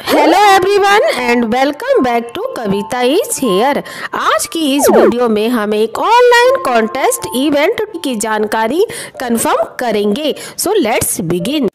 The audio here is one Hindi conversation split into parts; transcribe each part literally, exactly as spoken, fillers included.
Hello everyone and welcome back to Kavita is here. आज की इस वीडियो में हम एक ऑनलाइन कॉन्टेस्ट इवेंट की जानकारी कंफर्म करेंगे। So let's begin.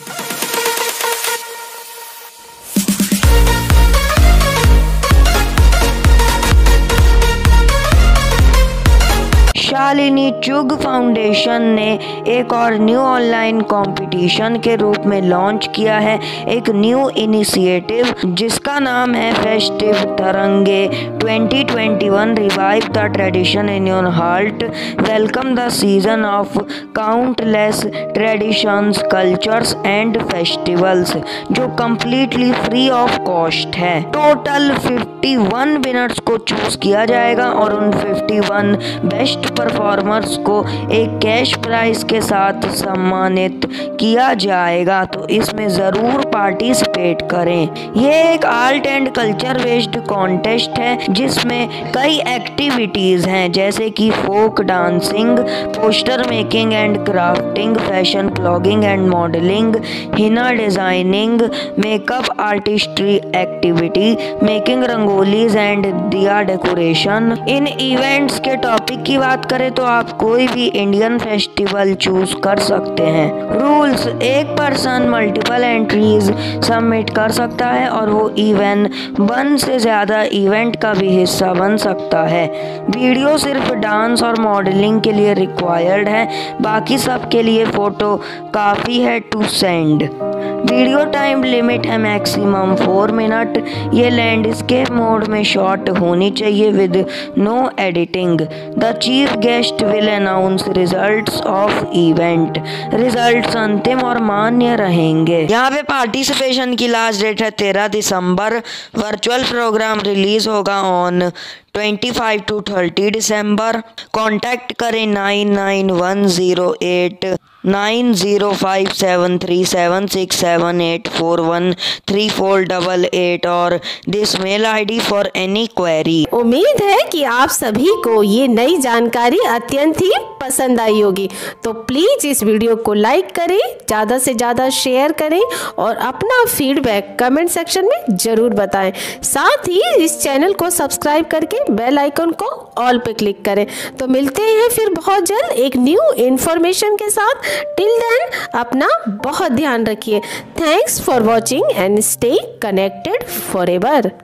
Shalini Chugh foundation ने एक और न्यू ऑनलाइन कंपटीशन के रूप में लॉन्च किया है एक न्यू इनिशिएटिव जिसका नाम है festive Tarange twenty twenty one. Revive the tradition in your heart, welcome the season of countless traditions, cultures and festivals, जो कम्प्लीटली फ्री ऑफ कॉस्ट है। टोटल इक्यावन विनर्स को चूज किया जाएगा और उन इक्यावन बेस्ट परफॉर्मर्स को एक कैश प्राइज के साथ सम्मानित किया जाएगा, तो इसमें ज़रूर पार्टिसिपेट करें। ये एक art and culture based contest है जिसमें कई एक्टिविटीज़ हैं जैसे कि folk dancing, poster making and crafting, fashion blogging and modelling, henna designing, makeup artistry activity, making rangolis and diya decoration. इन इवेंट्स के टॉपिक की बात करें तो आप कोई भी इंडियन फेस्टिवल चूज कर सकते हैं। रूल्स: एक पर्सन मल्टीपल एंट्रीज सबमिट कर सकता है और वो इवन वन से ज़्यादा इवेंट का भी हिस्सा बन सकता है। वीडियो सिर्फ डांस और मॉडलिंग के लिए रिक्वायर्ड है, बाकी सब के लिए फ़ोटो काफ़ी है to send. Video time limit है मैक्सिमम फोर मिनट। ये लैंडस्केप मोड में शॉट होनी चाहिए with no editing. The chief guest will announce results of event. Results अंतिम और मान्य रहेंगे। यहाँ पे पार्टिसिपेशन की लास्ट डेट है तेरह दिसंबर। वर्चुअल प्रोग्राम रिलीज होगा ऑन पच्चीस टू तीस दिसंबर। कांटेक्ट करें nine nine one zero eight nine zero five seven three seven six seven eight four one three four double eight और this mail ID for any query. उम्मीद है कि आप सभी को ये नई जानकारी अत्यंत ही पसंद आई होगी, तो प्लीज़ इस वीडियो को लाइक करें, ज़्यादा से ज़्यादा शेयर करें और अपना फीडबैक कमेंट सेक्शन में ज़रूर बताएं। साथ ही इस चैनल को सब्सक्राइब करके बेल आइकन को ऑल पे क्लिक करें। तो मिलते हैं फिर बहुत जल्द एक न्यू इन्फॉर्मेशन के साथ। टिल देन अपना बहुत ध्यान रखिए। Thanks for watching and stay connected forever.